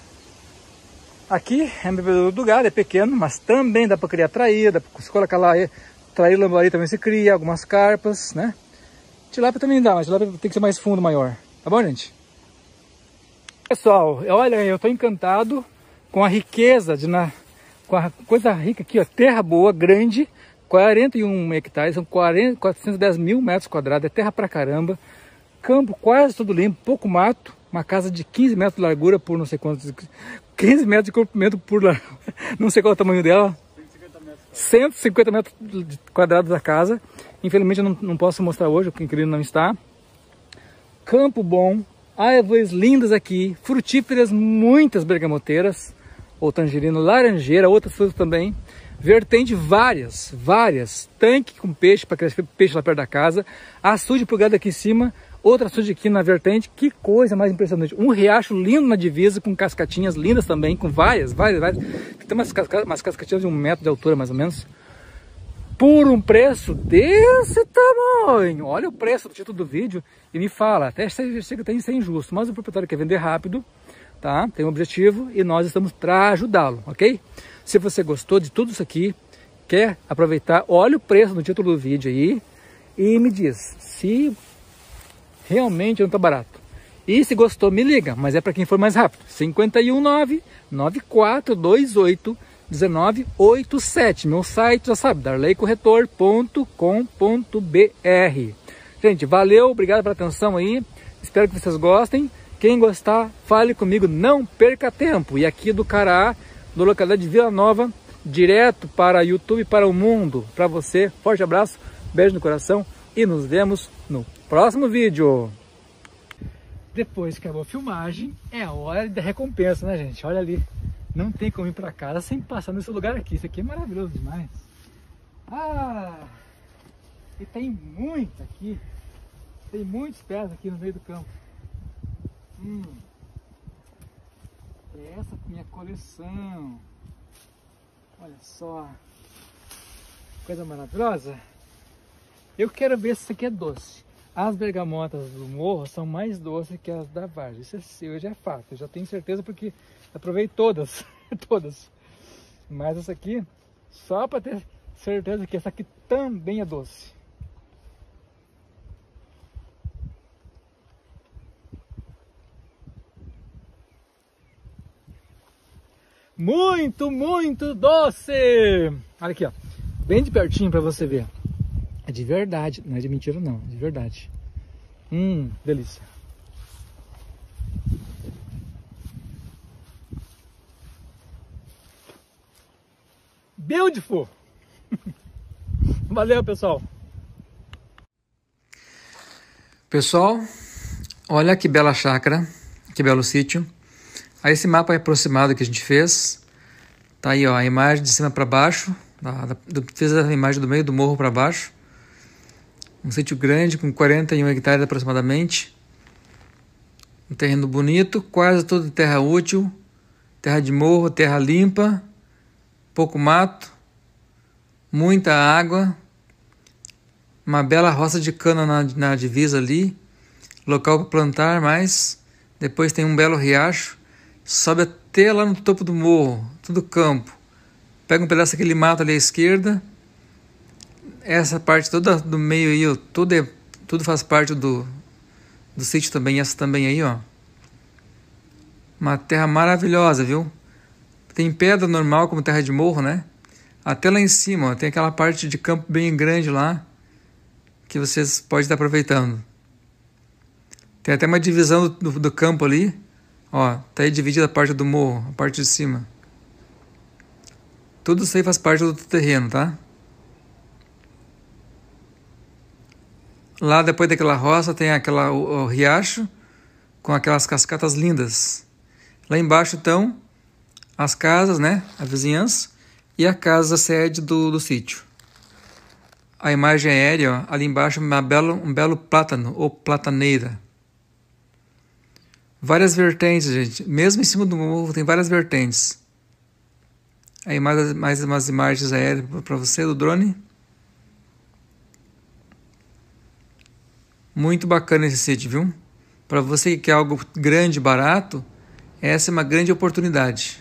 Aqui é um bebedouro do gado, é pequeno, mas também dá para criar traíra, dá para colocar lá, traíra, lambari também se cria, algumas carpas, né? Tilápia também dá, mas tilápia tem que ser mais fundo, maior. Tá bom, gente? Pessoal, olha, eu tô encantado com a riqueza, com a coisa rica aqui, ó. Terra boa, grande, 41 hectares, são 410 mil metros quadrados, é terra pra caramba. Campo quase todo limpo, pouco mato. Uma casa de 15 metros de largura por não sei quantos, 15 metros de comprimento por lá, não sei qual é o tamanho dela. 150 metros quadrados da casa. Infelizmente eu não posso mostrar hoje, porque o inquilino não está. Campo bom, árvores lindas aqui, frutíferas, muitas bergamoteiras, ou tangerina, laranjeira, outras frutas também. vertente várias, tanque com peixe, para crescer peixe lá perto da casa, açude plugado aqui em cima, outra açude aqui na vertente. Que coisa mais impressionante. Um riacho lindo na divisa, com cascatinhas lindas também, com várias. Tem umas cascatinhas de 1 metro de altura, mais ou menos. Por um preço desse tamanho. Olha o preço do título do vídeo e me fala, até chega a ser injusto, mas o proprietário quer vender rápido, tá? Tem um objetivo e nós estamos para ajudá-lo, ok? Se você gostou de tudo isso aqui, quer aproveitar, olha o preço no título do vídeo aí e me diz se realmente não tá barato. E se gostou, me liga, mas é para quem for mais rápido. 519-9428-1987. Meu site, já sabe, darleycorretor.com.br. Gente, valeu, obrigado pela atenção aí. Espero que vocês gostem. Quem gostar, fale comigo, não perca tempo. E aqui do Cará, da localidade de Vila Nova, direto para YouTube, para o mundo. Para você, forte abraço, beijo no coração e nos vemos no próximo vídeo. Depois que acabou a filmagem, é a hora da recompensa, né, gente? Olha ali, não tem como ir para casa sem passar nesse lugar aqui. Isso aqui é maravilhoso demais. Ah, e tem muito aqui. Tem muitos pés aqui no meio do campo. Essa é a minha coleção. Olha só, coisa maravilhosa. Eu quero ver se isso aqui é doce. As bergamotas do morro são mais doces que as da Vargem. Isso já é fato, eu já tenho certeza porque eu provei todas. Todas. Mas essa aqui, só para ter certeza que essa aqui também é doce. Muito, muito doce! Olha aqui, ó. Bem de pertinho para você ver. É de verdade, não é de mentira não, é de verdade. Delícia. Beautiful! Valeu, pessoal! Pessoal, olha que bela chácara, que belo sítio. Aí esse mapa aproximado que a gente fez, tá aí ó, a imagem de cima para baixo, fez a imagem do meio do morro para baixo. Um sítio grande com 41 hectares aproximadamente. Um terreno bonito, quase todo terra útil, terra de morro, terra limpa, pouco mato, muita água, uma bela roça de cana na divisa ali, local para plantar mais. Depois tem um belo riacho. Sobe até lá no topo do morro, tudo campo. Pega um pedaço daquele mato ali à esquerda. Essa parte toda do meio aí, ó, tudo faz parte do sítio também. Essa também aí, ó. Uma terra maravilhosa, viu? Tem pedra normal, como terra de morro, né? Até lá em cima, ó, tem aquela parte de campo bem grande lá, que vocês podem estar aproveitando. Tem até uma divisão do campo ali. Ó, tá aí dividida a parte do morro, a parte de cima. Tudo isso aí faz parte do terreno, tá? Lá depois daquela roça tem o riacho com aquelas cascatas lindas. Lá embaixo estão as casas, né? A vizinhança e a casa sede do sítio. A imagem aérea, ó, ali embaixo um belo plátano ou plataneira. Várias vertentes, gente. Mesmo em cima do morro tem várias vertentes. Aí mais umas imagens aéreas para você do drone. Muito bacana esse sítio, viu? Para você que quer algo grande, barato, essa é uma grande oportunidade.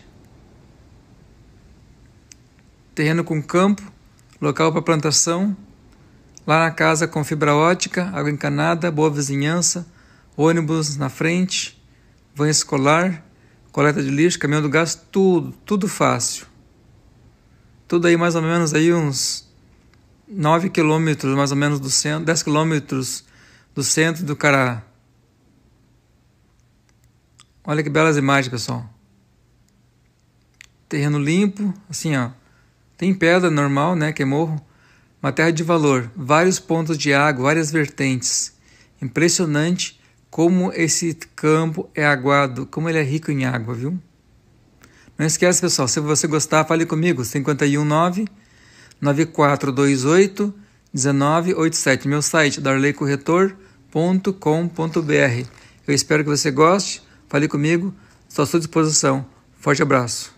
Terreno com campo, local para plantação. Lá na casa com fibra ótica, água encanada, boa vizinhança, ônibus na frente. Van escolar, coleta de lixo, caminhão do gás, tudo fácil. Tudo aí mais ou menos aí uns 9 quilômetros mais ou menos do centro, 10 quilômetros do centro do Cará. Olha que belas imagens, pessoal. Terreno limpo, assim ó, tem pedra normal, né, que é morro, uma terra de valor, vários pontos de água, várias vertentes. Impressionante como esse campo é aguado, como ele é rico em água, viu? Não esquece, pessoal, se você gostar, fale comigo, 519-9428-1987, meu site, darleycorretor.com.br. Eu espero que você goste, fale comigo, estou à sua disposição. Forte abraço.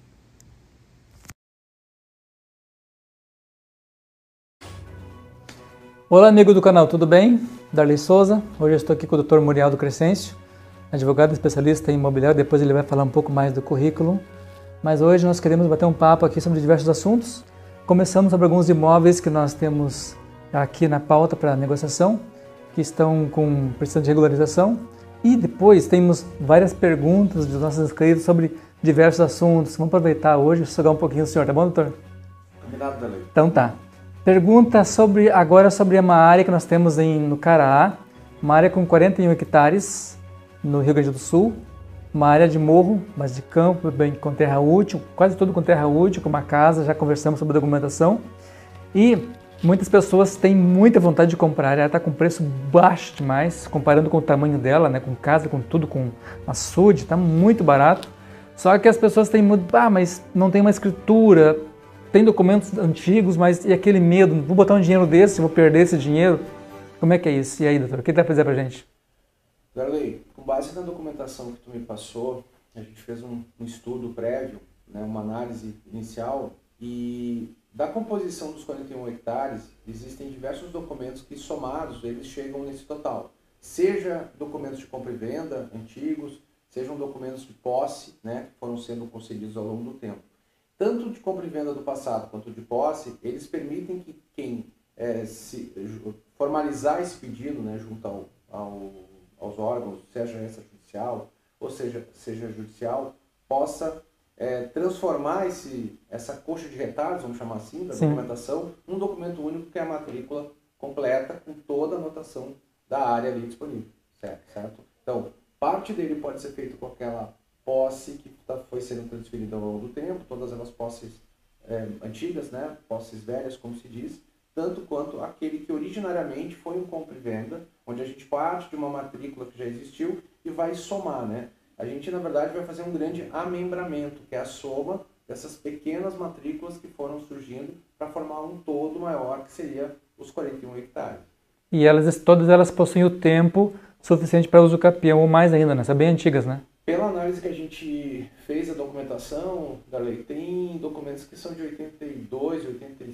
Olá, amigo do canal, tudo bem? Darley Souza, hoje eu estou aqui com o Dr. Muriel do Crescêncio, advogado especialista em imobiliário, depois ele vai falar um pouco mais do currículo. Mas hoje nós queremos bater um papo aqui sobre diversos assuntos. Começamos sobre alguns imóveis que nós temos aqui na pauta para negociação, que estão precisando de regularização. E depois temos várias perguntas dos nossos inscritos sobre diversos assuntos. Vamos aproveitar hoje e sugar um pouquinho o senhor, tá bom, doutor? Combinado, Darley. Então tá. Pergunta agora sobre uma área que nós temos no Caraá, uma área com 41 hectares no Rio Grande do Sul, uma área de morro, mas de campo, bem com terra útil, quase tudo com terra útil, com uma casa, já conversamos sobre documentação. E muitas pessoas têm muita vontade de comprar, a área está com preço baixo demais, comparando com o tamanho dela, né, com casa, com tudo, com açude, está muito barato. Só que as pessoas têm muito, mas não tem uma escritura, tem documentos antigos, mas e aquele medo, vou botar um dinheiro desse, vou perder esse dinheiro? Como é que é isso? E aí, doutor, o que dá para dizer pra gente? Darley, com base na documentação que tu me passou, a gente fez um estudo prévio, né, uma análise inicial, e da composição dos 41 hectares, existem diversos documentos que somados, eles chegam nesse total. Seja documentos de compra e venda antigos, sejam documentos de posse, né, que foram sendo concedidos ao longo do tempo. Tanto de compra e venda do passado quanto de posse, eles permitem que quem se formalizar esse pedido, né, junto aos órgãos, seja extrajudicial ou seja judicial, possa transformar essa coxa de retalhos, vamos chamar assim, da documentação, num documento único que é a matrícula completa com toda a anotação da área ali disponível, certo? Então, parte dele pode ser feito com aquela posse que foi sendo transferida ao longo do tempo, todas elas posses antigas, né, posses velhas, como se diz, tanto quanto aquele que originariamente foi um compra e venda, onde a gente parte de uma matrícula que já existiu e vai somar, né? A gente, na verdade, vai fazer um grande amembramento, que é a soma dessas pequenas matrículas que foram surgindo para formar um todo maior, que seria os 41 hectares. E todas elas possuem o tempo suficiente para uso capião, ou mais ainda, né? São bem antigas, né? Pela análise que a gente fez a documentação, Darley, tem documentos que são de 82,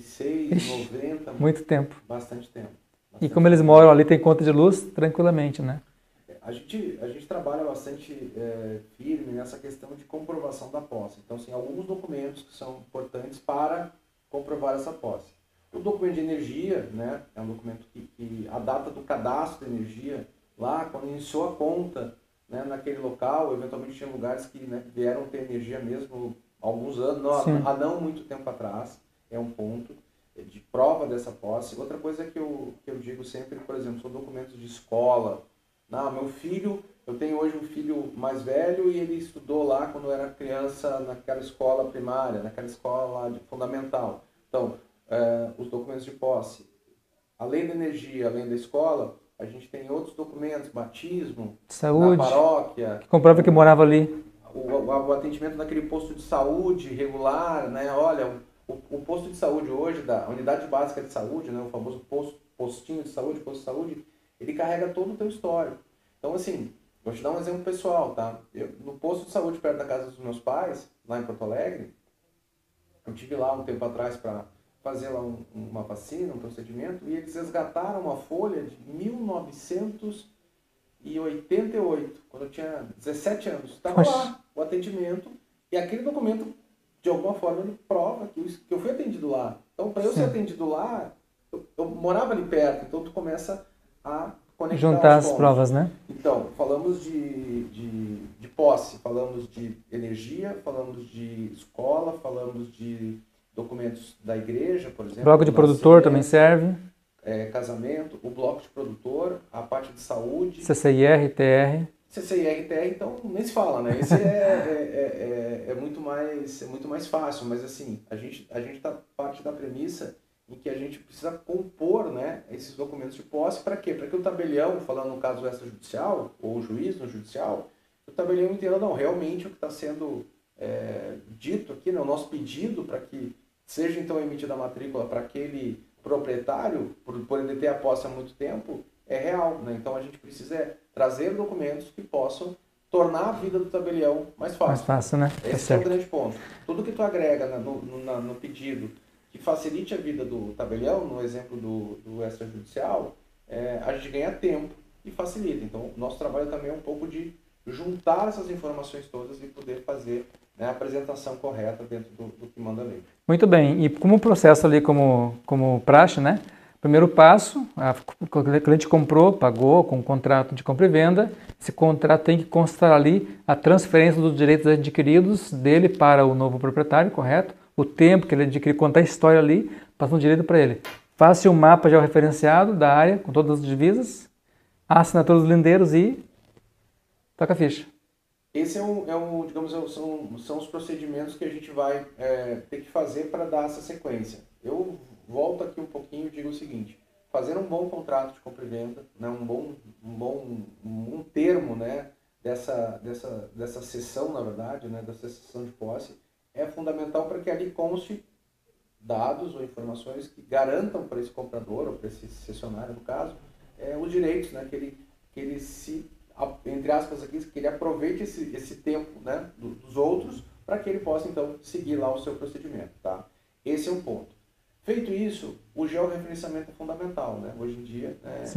86, 90. Muito tempo. Bastante tempo. E como eles moram ali, tem conta de luz tranquilamente, né? A gente trabalha bastante firme nessa questão de comprovação da posse. Então, assim, alguns documentos que são importantes para comprovar essa posse. O documento de energia, né, é um documento que a data do cadastro de energia, lá, quando iniciou a conta, né, naquele local, eventualmente tinha lugares que, né, vieram ter energia mesmo há alguns anos, há não muito tempo atrás, é um ponto de prova dessa posse. Outra coisa que eu digo sempre, por exemplo, são documentos de escola. Não, meu filho, eu tenho hoje um filho mais velho e ele estudou lá quando era criança naquela escola primária, naquela escola lá fundamental. Então, os documentos de posse, além da energia, além da escola, a gente tem outros documentos, batismo, saúde, na paróquia. Que comprova que morava ali. O atendimento naquele posto de saúde regular, né? Olha, o posto de saúde hoje, da unidade básica de saúde, né? O famoso postinho de saúde, posto de saúde, ele carrega todo o teu histórico. Então, assim, vou te dar um exemplo pessoal, tá? No posto de saúde perto da casa dos meus pais, lá em Porto Alegre, eu tive lá um tempo atrás para fazer lá uma vacina, um procedimento, e eles resgataram uma folha de 1988, quando eu tinha 17 anos. Estava lá o atendimento, e aquele documento, de alguma forma, ele prova que eu fui atendido lá. Então, para eu ser atendido lá, eu morava ali perto, então tu começa a conectar juntar as provas, né? Então, falamos de posse, falamos de energia, falamos de escola, falamos de documentos da igreja, por exemplo. Bloco de produtor também serve. Casamento, o bloco de produtor, a parte de saúde. CCIR, TR. CCIR, TR, então nem se fala, né? Esse é muito mais fácil, mas assim, a gente tá parte da premissa em que a gente precisa compor, né, esses documentos de posse. Para quê? Para que o tabelião, falando no caso extrajudicial, ou o juiz no judicial, o tabelião entenda, não, realmente o que está sendo dito aqui, né, o nosso pedido para que seja então emitida a matrícula para aquele proprietário, por ele ter a posse há muito tempo, é real, né? Então a gente precisa trazer documentos que possam tornar a vida do tabelião mais fácil. Mais fácil, né? Esse é o grande ponto. Tudo que tu agrega no pedido que facilite a vida do tabelião, no exemplo do extrajudicial, a gente ganha tempo e facilita. Então, o nosso trabalho também é um pouco de juntar essas informações todas e poder fazer, né, a apresentação correta dentro do que manda a lei. Muito bem. E como o processo ali, como praxe, né? Primeiro passo, o cliente comprou, pagou com um contrato de compra e venda. Esse contrato tem que constar ali a transferência dos direitos adquiridos dele para o novo proprietário, correto? O tempo que ele adquiriu, contar a história ali, passando o direito para ele. Faça um mapa já referenciado da área, com todas as divisas, a assinatura dos lindeiros e toca a ficha. Esse digamos, são os procedimentos que a gente vai ter que fazer para dar essa sequência. Eu volto aqui um pouquinho e digo o seguinte: fazer um bom contrato de compra e venda, né, um termo, né, dessa cessão, na verdade, né, dessa cessão de posse, é fundamental para que ali conste dados ou informações que garantam para esse comprador ou para esse cessionário, no caso, os direitos, né, que ele se, entre aspas aqui, que ele aproveite esse tempo, né, dos outros, para que ele possa então seguir lá o seu procedimento, tá? Esse é um ponto. Feito isso, o georreferenciamento é fundamental, né? Hoje em dia,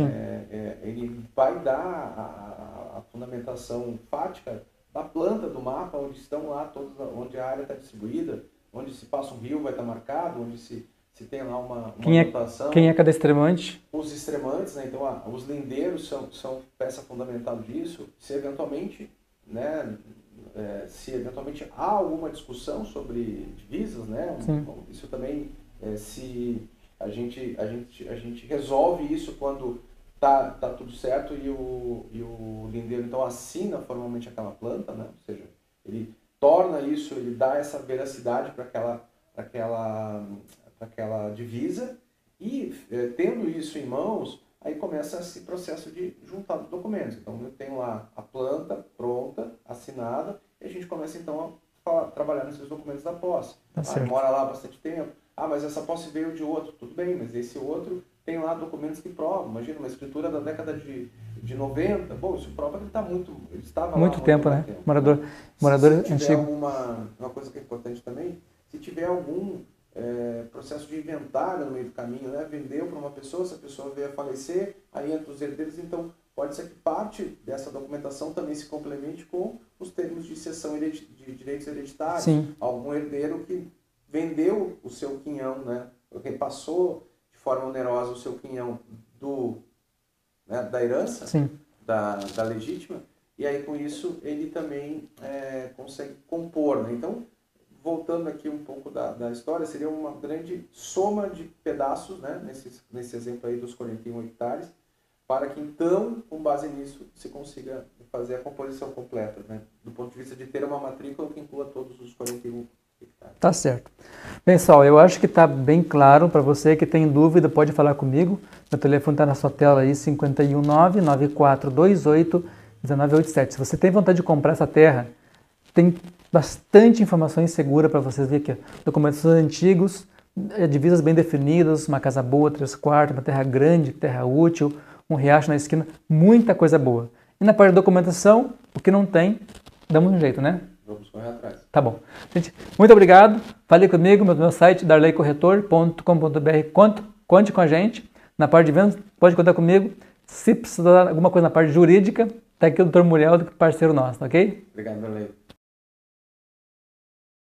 ele vai dar a fundamentação fática da planta do mapa, onde estão lá todos, onde a área está distribuída, onde se passa um rio vai estar marcado, onde se tem lá uma anotação. Quem é cada extremante? Os extremantes, né? Então os lindeiros são peça fundamental disso. Se eventualmente, né, há alguma discussão sobre divisas, né? Isso também, se a gente resolve isso quando tá tudo certo e o lindeiro então assina formalmente aquela planta, né? Ou seja, ele torna isso, ele dá essa veracidade para aquela divisa e, tendo isso em mãos, aí começa esse processo de juntar os documentos. Então eu tenho lá a planta pronta, assinada, e a gente começa então a trabalhar nesses documentos da posse. Demora lá bastante tempo. Mas essa posse veio de outro. Tudo bem, mas esse outro tem lá documentos que provam. Imagina, uma escritura da década de 90. Bom, isso prova que ele estava muito lá tempo, né? Tempo. Morador se tiver antigo. uma coisa que é importante também, se tiver algum processo de inventário no meio do caminho, né? Vendeu para uma pessoa, essa pessoa veio a falecer, aí entra os herdeiros, então pode ser que parte dessa documentação também se complemente com os termos de cessão de direitos hereditários. Sim. Algum herdeiro que vendeu o seu quinhão, né? Repassou de forma onerosa o seu quinhão da herança, Sim. da legítima, e aí com isso ele também consegue compor, né? Então, voltando aqui um pouco da história, seria uma grande soma de pedaços, né, nesse exemplo aí dos 41 hectares, para que então, com base nisso, se consiga fazer a composição completa, né, do ponto de vista de ter uma matrícula que inclua todos os 41 hectares. Tá certo. Pessoal, eu acho que está bem claro. Para você que tem dúvida, pode falar comigo. Meu telefone está na sua tela aí, 519-9428-1987. Se você tem vontade de comprar essa terra, tem bastante informações seguras para vocês verem aqui. Documentos antigos, divisas bem definidas, uma casa boa, 3 quartos, uma terra grande, terra útil, um riacho na esquina, muita coisa boa. E na parte de documentação, o que não tem, damos um jeito, né? Vamos correr atrás. Tá bom. Gente, muito obrigado. Fale comigo, meu site, darleycorretor.com.br. Conte com a gente. Na parte de vendas, pode contar comigo. Se precisar de alguma coisa na parte jurídica, tá aqui o Dr. Muriel, parceiro nosso, ok? Obrigado, Darley.